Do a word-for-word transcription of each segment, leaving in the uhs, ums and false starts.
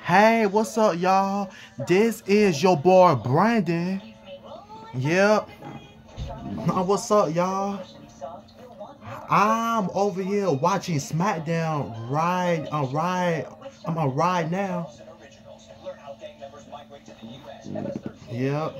Hey, what's up, y'all? This is your boy Brandon. Yep. Uh, What's up, y'all? I'm over here watching SmackDown right, uh, right, I'm on right now. Yep.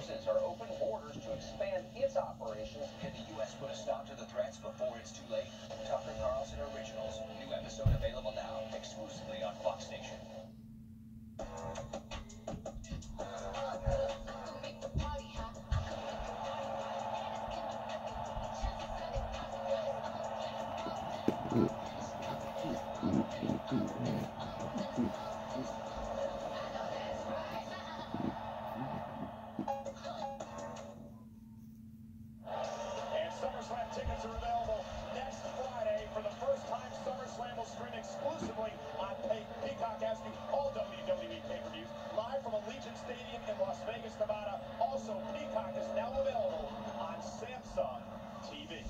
And SummerSlam tickets are available next Friday. For the first time, SummerSlam will stream exclusively on Pay Peacock, as do all W W E pay-per-views, live from Allegiant Stadium in Las Vegas, Nevada. Also, Peacock is now available on Samsung T V.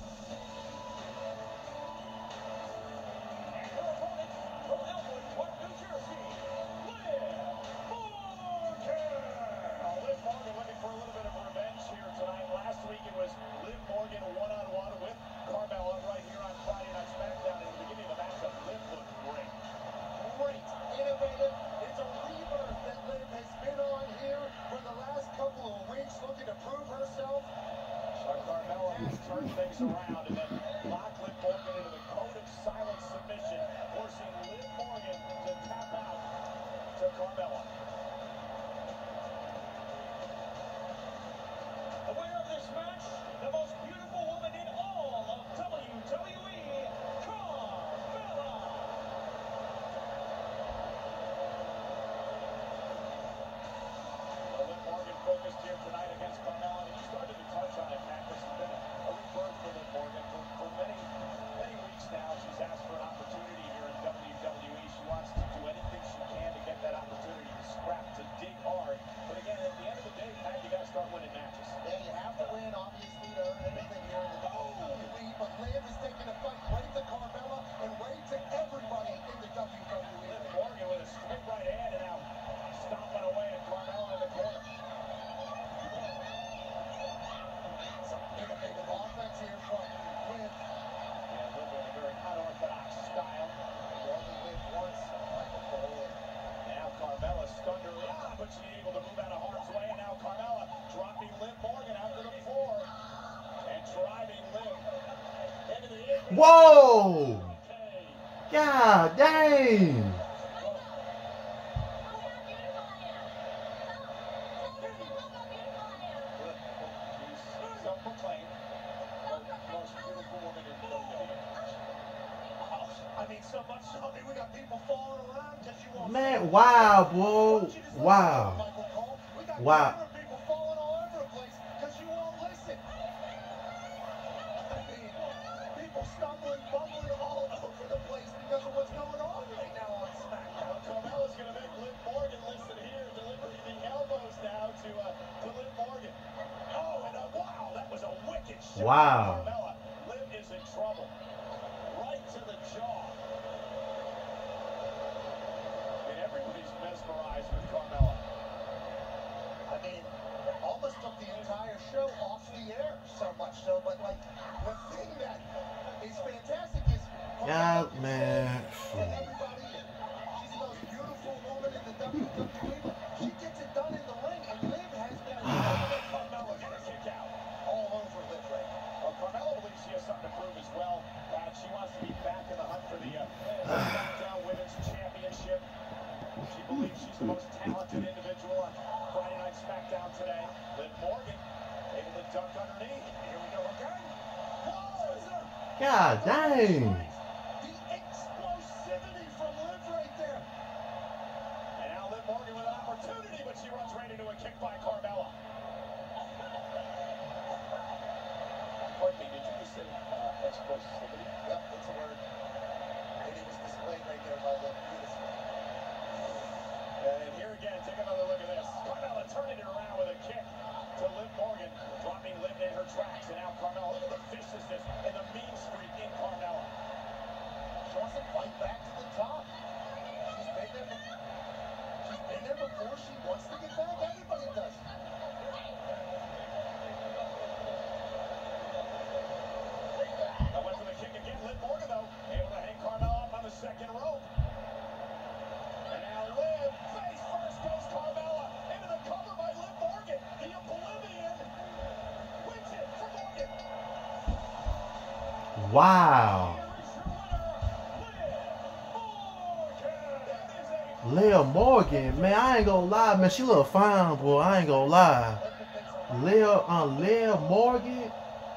And your opponent from Elmwood Park, New Jersey, Liv Morgan. Now, Liv Morgan looking for a little bit of revenge here tonight. Last week it was Liv Morgan one-on-one with Carmella right here on Friday Night SmackDown. In the beginning of the matchup, Liv looked great. Great, innovative. It's a rebirth that Liv has been on here for the last couple of weeks, looking to prove herself. But Carmella has turned things around and then locked Liv Morgan into the code of silent submission, forcing Liv Morgan to tap out to Carmella. The winner of this match, the most beautiful woman in all of W W E, Carmella. Well, Liv Morgan focused here tonight against Carmella, and you started to touch on it, Matt. This has been a, a rebirth for Liv Morgan. For, for many, many weeks now, she's asked for an opportunity here in W W E. She wants to do anything she can to get that opportunity to scrap, to dig hard. But again, at the end of the day, Pat, you got to start winning matches. Yeah, you have to win, obviously, to earn anything here in the W W E, but Liv is taking a fight right to Carmella and right to everybody in the W W E. Liv Morgan with a straight right hand and now stomping away at Carmella in the corner. Some innovative offense here from Liv. Yeah, Liv with a very unorthodox style. You only live once, Michael Cole. Now Carmella stunned her, ah, but she's able to move out of harm's way. And now Carmella dropping Liv Morgan out to the floor and driving Liv into the apron. Whoa! Okay. God dang! She's self-proclaimed the most beautiful woman in W W E. I mean, so much so, I mean, we got people falling around because you won't. Man, wow, bro. Wow. Michael Cole. We got Wow. camera people falling all over the place because you won't listen. I mean, people stumbling, bumbling all over the place because of what's going on right now on SmackDown. Well, Carmella's going to make Liv Morgan listen here, delivering the elbows now to, uh, to Liv Morgan. Oh, and uh, wow, that was a wicked shot. Wow. Carmella. Liv is in trouble. Right to the jaw. And everybody's mesmerized with Carmella. I mean, almost took the entire show off the air, so much so. But like, the thing that is fantastic is, Yeah, man. and everybody, she's the most beautiful woman in the W W E. She gets it done in the ring, and Liv has been Carmella get a kick out. all over Liv right now. Well, Carmella believes she has something to prove as well. Uh, she wants to be back in the hunt for the uh, SmackDown Women's Championship. She believes she's the most talented individual on Friday Night SmackDown today. Liv Morgan able to duck underneath. Here we go again. Whoa! God dang! The explosivity from Liv right there. And now Liv Morgan with an opportunity, but she runs right into a kick by Carmella. Pardon me, did you just say uh, explosivity? Yep, that's a word. And it was displayed right there by Liv. Beautiful. And here again, take another look at this. Carmella turning it around with a kick to Liv Morgan, dropping Liv in her tracks. And now Carmella, look at the viciousness and the mean streak in Carmella. She wants to fight back to the top. She's been there. She's been Wow. Leah Morgan, man, I ain't gonna lie, man, she look fine, boy. I ain't gonna lie. Leah, uh, Leah Morgan,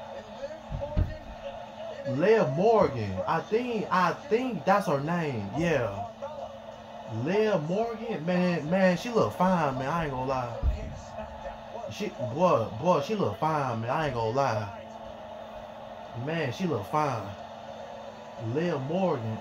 Leah Morgan. I think, I think that's her name. Yeah, Leah Morgan, man, man, she look fine, man. I ain't gonna lie. She, boy, boy, she look fine, man. I ain't gonna lie. Man, she look fine. Leah Morgan.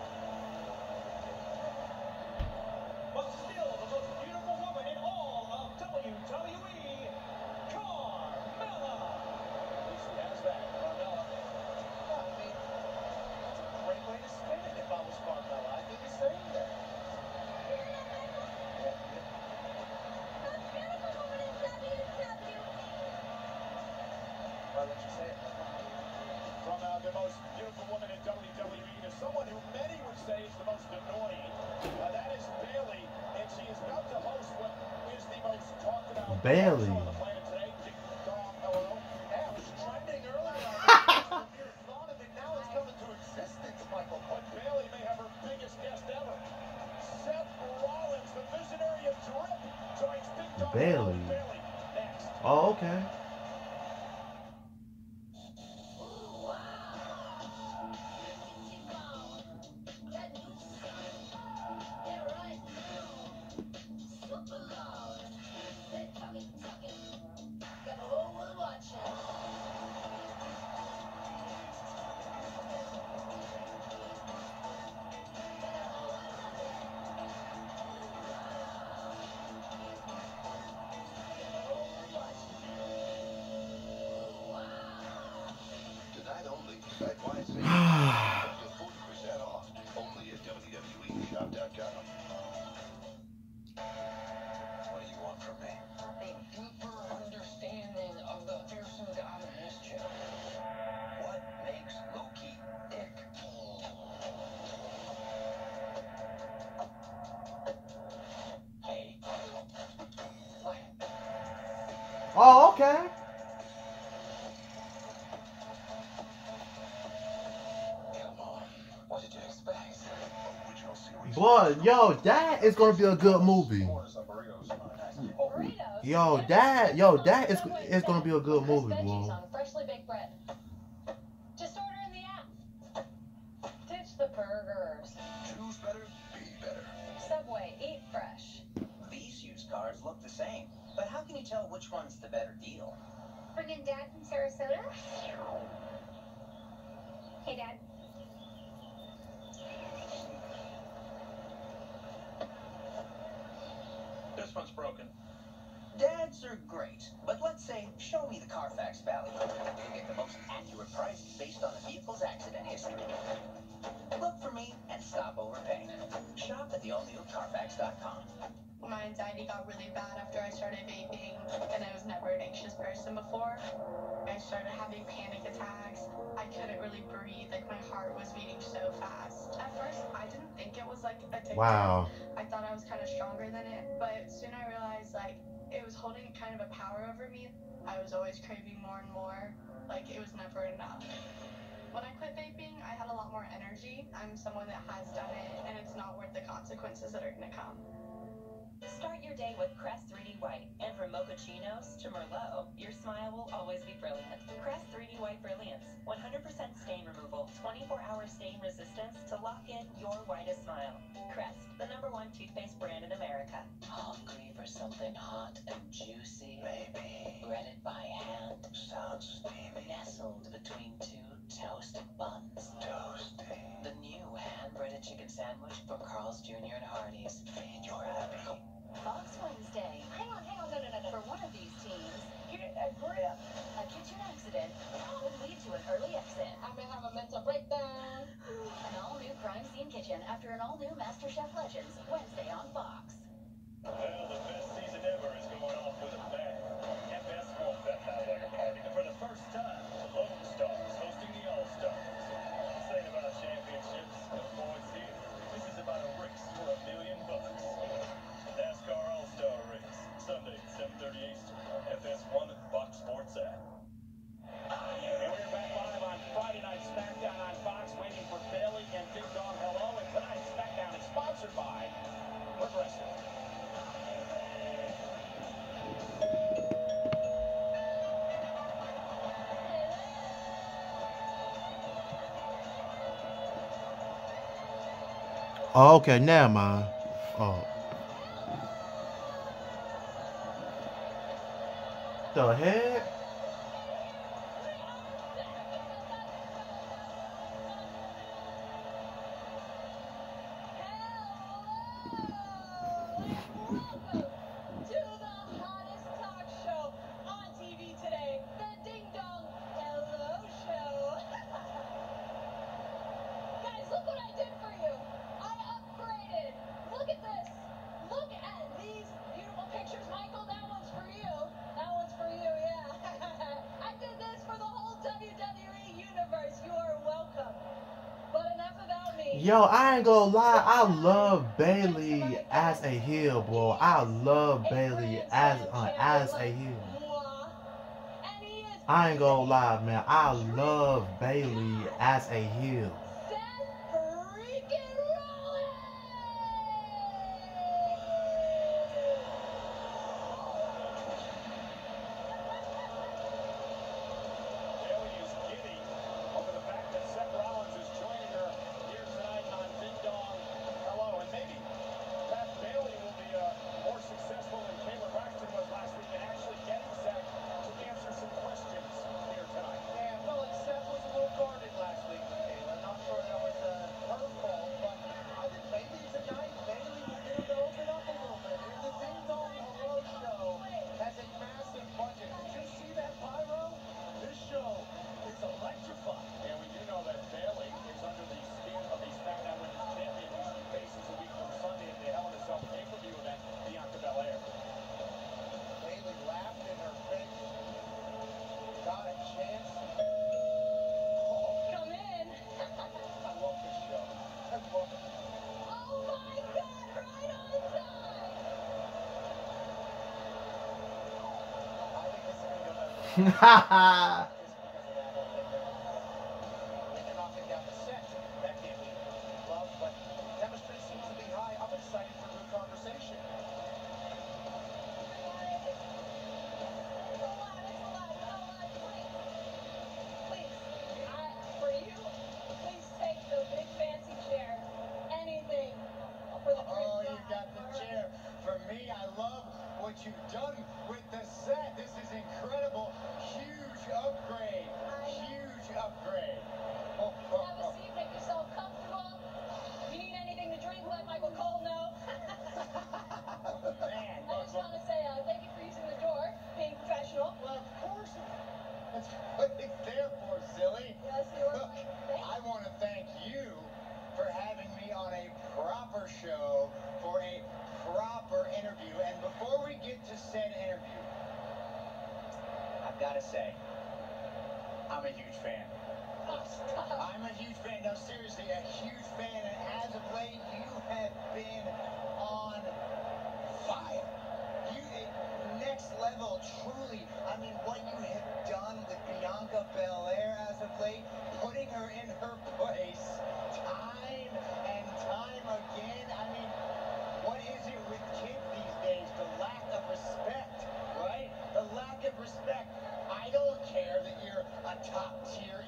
The most beautiful woman in W W E to someone who many would say is the most annoying. Uh, that is Bayley, and she is about to host what is the most talked about Bayley. on the planet today. Dom, hello. Yeah, it was trending earlier. I never thought of it. Now it's coming to existence, Michael. But Bayley may have her biggest guest ever. Seth Rollins, the visionary of Drip, joins Big Dom Bayley. Bayley next. Oh, okay. Tonight only, at Y C. Up to forty percent off. Only at W W E shop dot com. What do you want from me? A deeper understanding of the fearsome god of mischief. What makes Loki tick? Hey. Oh, okay. Come on. What did you expect? Original series. Boy, yo, that is gonna be a good movie. Burritos. Yo, that, yo, that is is gonna be a good movie, Veggies boy. on freshly baked bread. Just order in the app. Ditch the burgers. Choose better, be better. Subway, eat fresh. These used cars look the same, but how can you tell which one's the better deal? Bring in Dad from Sarasota. Hey, Dad. This one's broken. Dads are great, but let's say, show me the Carfax value. You get the most accurate price based on the vehicle's accident history. Look for me and stop overpaying. Shop at the all new Carfax dot com. My anxiety got really bad after I started vaping, and I was never an anxious person before. I started having panic attacks. I couldn't really breathe, like my heart was beating so fast. At first, I didn't think it was like addictive. Wow. I thought I was kind of stronger than it, but soon I realized like it was holding kind of a power over me. I was always craving more and more, like it was never enough. When I quit vaping, I had a lot more energy. I'm someone that has done it, and it's not worth the consequences that are gonna come. Start your day with Crest three D White, and from mochachinos to Merlot, your smile will always be brilliant. Crest three D White Brilliance, one hundred percent stain removal, twenty-four hour stain resistance to lock in your whitest smile. Crest, the number one toothpaste brand in America. Hungry for something hot and juicy? Maybe. Breaded by hand, Sounds steamy. nestled between two toasted buns. Toasty. The new hand-breaded chicken sandwich from Carl's Junior and Hardee's. Feed your happy. Fox Wednesday. Hang on, hang on, no, no, no, no. For one of these teams, Get a grip. a kitchen accident could lead to an early exit. I'm gonna have a mental breakdown. An all-new crime scene kitchen after an all-new MasterChef Legends, Wednesday on Fox. Well, the best season ever is going off with a bang. F S one that sounds like a party. And for the first time, the Lone Stars hosting the All-Stars. This ain't about championships, no points here. This is about a race for a million bucks. The NASCAR All-Star Race, Sunday, seven thirty Eastern, on F S one and Fox Sports app. And we're back live on Friday Night SmackDown. Oh, okay, never mind. Oh. The heck? Yo, I ain't gonna lie, I love Bailey as a heel, bro. I love Bailey as uh, as a heel. I ain't gonna lie, man. I love Bailey as a heel. Haha. You've done with the set. This is incredible. Huge upgrade. Huge upgrade. Oh, oh, oh. Have a seat, make yourself comfortable. If you need anything to drink, let Michael Cole know. Man, I just want to say uh, thank you for using the door, being professional. well, of course. That's what it's there for, silly. Yes, you're Look, right. I want to thank you for having me on a proper show for a proper interview. And before we get to said interview, I've got to say, I'm a huge fan. I'm a huge fan. No, seriously, a huge fan. And as of late, you have been on fire. You next level, truly. I mean, what you have done with Bianca Belair as of late, putting her in her place time and time again. I mean, what is it with kids these days? The lack of respect, right? The lack of respect. I don't care that you're a top tier